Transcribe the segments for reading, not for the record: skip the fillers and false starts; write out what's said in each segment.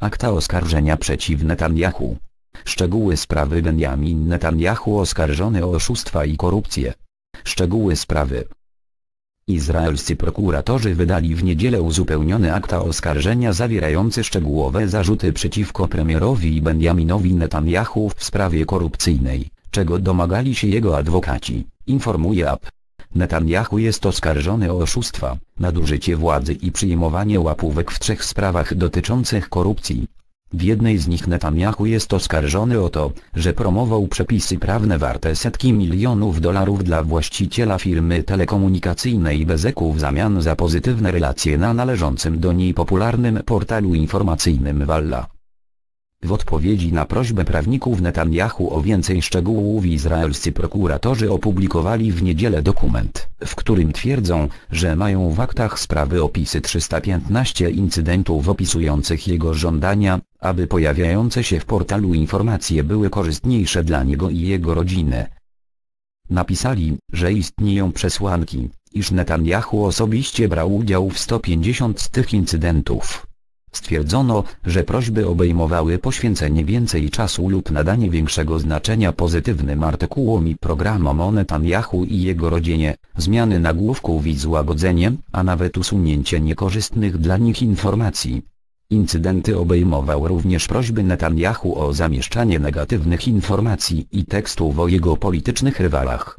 Akta oskarżenia przeciw Netanyahu. Szczegóły sprawy. Benjamin Netanyahu oskarżony o oszustwa i korupcję. Szczegóły sprawy. Izraelscy prokuratorzy wydali w niedzielę uzupełnione akta oskarżenia zawierające szczegółowe zarzuty przeciwko premierowi Benjaminowi Netanyahu w sprawie korupcyjnej, czego domagali się jego adwokaci, informuje AP. Netanyahu jest oskarżony o oszustwa, nadużycie władzy i przyjmowanie łapówek w 3 sprawach dotyczących korupcji. W jednej z nich Netanyahu jest oskarżony o to, że promował przepisy prawne warte setki milionów dolarów dla właściciela firmy telekomunikacyjnej Bezeku w zamian za pozytywne relacje na należącym do niej popularnym portalu informacyjnym Walla. W odpowiedzi na prośbę prawników Netanyahu o więcej szczegółów izraelscy prokuratorzy opublikowali w niedzielę dokument, w którym twierdzą, że mają w aktach sprawy opisy 315 incydentów opisujących jego żądania, aby pojawiające się w portalu informacje były korzystniejsze dla niego i jego rodziny. Napisali, że istnieją przesłanki, iż Netanyahu osobiście brał udział w 150 z tych incydentów. Stwierdzono, że prośby obejmowały poświęcenie więcej czasu lub nadanie większego znaczenia pozytywnym artykułom i programom o Netanyahu i jego rodzinie, zmiany nagłówków i złagodzenie, a nawet usunięcie niekorzystnych dla nich informacji. Incydenty obejmowały również prośby Netanyahu o zamieszczanie negatywnych informacji i tekstów o jego politycznych rywalach.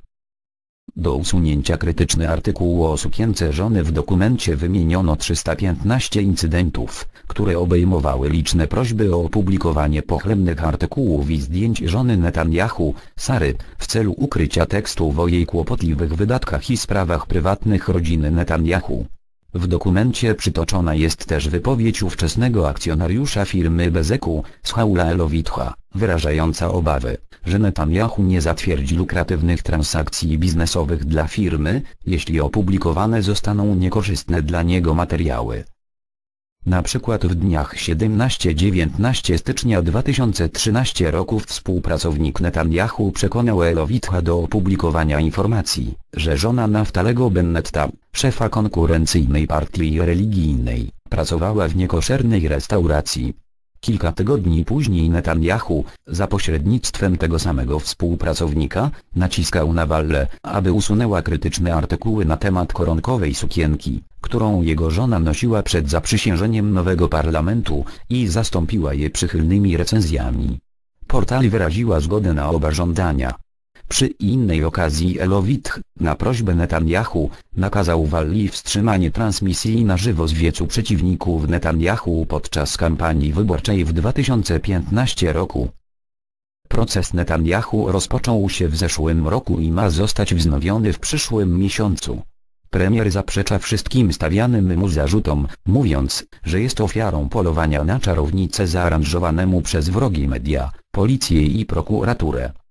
Do usunięcia krytyczny artykuł o sukience żony w dokumencie wymieniono 315 incydentów, które obejmowały liczne prośby o opublikowanie pochlebnych artykułów i zdjęć żony Netanyahu, Sary, w celu ukrycia tekstów o jej kłopotliwych wydatkach i sprawach prywatnych rodziny Netanyahu. W dokumencie przytoczona jest też wypowiedź ówczesnego akcjonariusza firmy Bezeku, Shaula Elowitcha, wyrażająca obawy, że Netanyahu nie zatwierdzi lukratywnych transakcji biznesowych dla firmy, jeśli opublikowane zostaną niekorzystne dla niego materiały. Na przykład w dniach 17-19 stycznia 2013 roku współpracownik Netanyahu przekonał Elowitcha do opublikowania informacji, że żona Naftalego Bennetta, szefa konkurencyjnej partii religijnej, pracowała w niekoszernej restauracji. Kilka tygodni później Netanyahu, za pośrednictwem tego samego współpracownika, naciskał na Wallę, aby usunęła krytyczne artykuły na temat koronkowej sukienki, którą jego żona nosiła przed zaprzysiężeniem nowego parlamentu, i zastąpiła je przychylnymi recenzjami. Portal wyraziła zgodę na oba żądania. Przy innej okazji Elowitch, na prośbę Netanyahu, nakazał Walli wstrzymanie transmisji na żywo z wiecu przeciwników Netanyahu podczas kampanii wyborczej w 2015 roku. Proces Netanyahu rozpoczął się w zeszłym roku i ma zostać wznowiony w przyszłym miesiącu. Premier zaprzecza wszystkim stawianym mu zarzutom, mówiąc, że jest ofiarą polowania na czarownicę zaaranżowanemu przez wrogie media, policję i prokuraturę.